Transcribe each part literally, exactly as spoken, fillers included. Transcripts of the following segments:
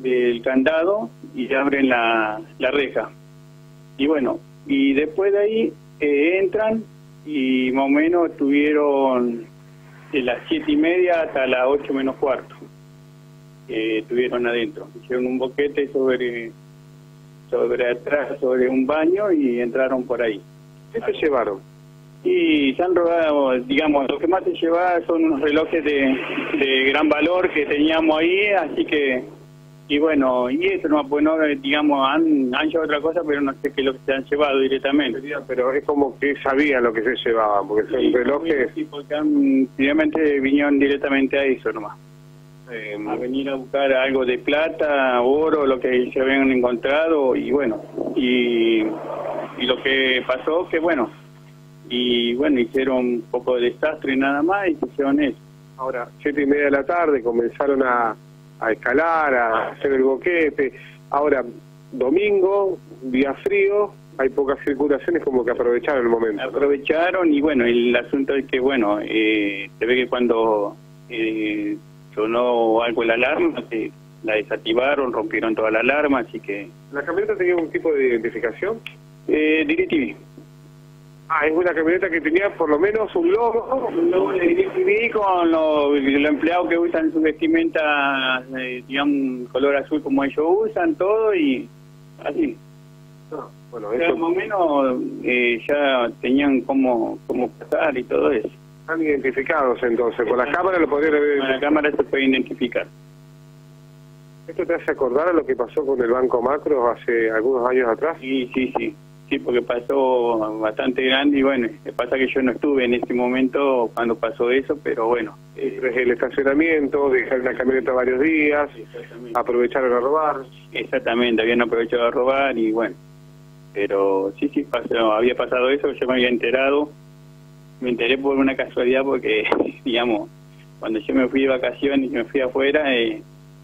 del candado y abren la, la reja. Y bueno, y después de ahí eh, entran y más o menos estuvieron de las siete y media hasta las ocho menos cuarto. Eh, estuvieron adentro. Hicieron un boquete sobre, sobre atrás, sobre un baño y entraron por ahí. ¿Qué se llevaron? Y se han robado, digamos, lo que más se lleva son unos relojes de, de gran valor que teníamos ahí, así que, y bueno, y eso no, pues no, digamos, han, han llevado otra cosa, pero no sé qué es lo que se han llevado directamente. Pero es como que sabían lo que se llevaban, porque son Sí, relojes... Sí, porque han, finalmente vinieron directamente a eso nomás. Eh, a venir a buscar algo de plata, oro, lo que se habían encontrado, y bueno, y, y lo que pasó que bueno, y bueno, hicieron un poco de desastre y nada más, y hicieron eso. Ahora, siete y media de la tarde, comenzaron a, a escalar, a hacer el boquete. Ahora, domingo, día frío, hay pocas circulaciones, como que aprovecharon el momento. Aprovecharon, y bueno, el asunto es que, bueno, eh, se ve que cuando eh, sonó algo la alarma, se la desactivaron, rompieron toda la alarma, así que... ¿La camioneta tenía un tipo de identificación? Eh, DirecTV. Ah, es una camioneta que tenía por lo menos un logo. Un logo de DirecTV con los, los empleados que usan su vestimenta, eh, digamos, color azul como ellos usan, todo, y así. Ah, bueno, O sea, eso... más o menos eh, ya tenían cómo, cómo pasar y todo eso. Están identificados entonces, con la cámara lo podrían ver. Con la cámara se puede identificar. ¿Esto te hace acordar a lo que pasó con el Banco Macro hace algunos años atrás? Sí, sí, sí. Sí, porque pasó bastante grande, y bueno, lo que pasa que yo no estuve en ese momento cuando pasó eso, pero bueno. Eh, el estacionamiento, dejaron la camioneta varios días, aprovecharon a robar. Exactamente, habían aprovechado a robar y bueno. Pero sí, sí, pasó, había pasado eso, yo me había enterado. Me enteré por una casualidad porque, digamos, cuando yo me fui de vacaciones y me fui afuera, eh,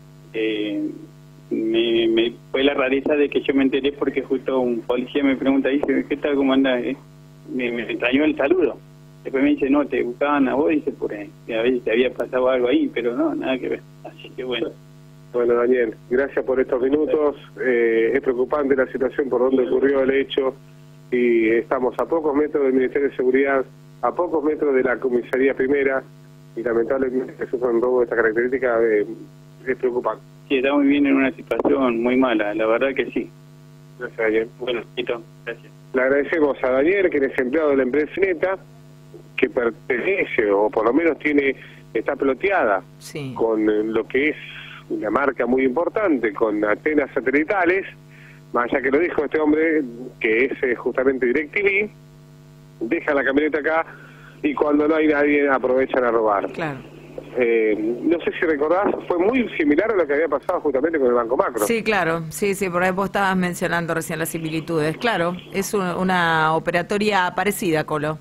eh, me, me fue la rareza de que yo me enteré porque justo un policía me pregunta, dice, ¿qué tal, cómo anda? Eh, me, me extrañó el saludo. Después me dice, no, te buscaban a vos, dice, por ahí, a veces te había pasado algo ahí, pero no, nada que ver. Así que bueno. Bueno, Daniel, gracias por estos minutos. Eh, es preocupante la situación por donde ocurrió el hecho, y estamos a pocos metros del Ministerio de Seguridad, a pocos metros de la Comisaría Primera, y lamentablemente que sufra un robo de esta característica eh, es preocupante. Sí, estamos viviendo en una situación muy mala, la verdad que sí. Gracias, Daniel. Bueno, Tito, gracias. Le agradecemos a Daniel, que es empleado de la empresa Neta, que pertenece, o por lo menos tiene, está ploteada sí. con lo que es una marca muy importante, con antenas satelitales, más allá que lo dijo este hombre, que es eh, justamente DirecTV. Dejan la camioneta acá y cuando no hay nadie aprovechan a robar. Claro. Eh, no sé si recordás, fue muy similar a lo que había pasado justamente con el Banco Macro. Sí, claro, sí, sí, por ahí vos estabas mencionando recién las similitudes. Claro, es un, una operatoria parecida, Colo.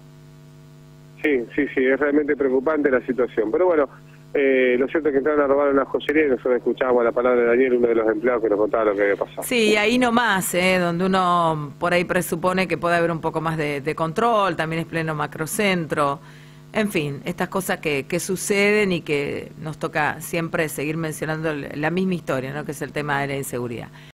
Sí, sí, sí, es realmente preocupante la situación. Pero bueno, eh, lo cierto es que entraron a robar una joyería y nosotros escuchábamos la palabra de Daniel, uno de los empleados que nos contaba lo que había pasado. Sí, ahí nomás, eh, donde uno por ahí presupone que puede haber un poco más de, de control, también es pleno macrocentro. En fin, estas cosas que, que suceden y que nos toca siempre seguir mencionando la misma historia, ¿no? Que es el tema de la inseguridad.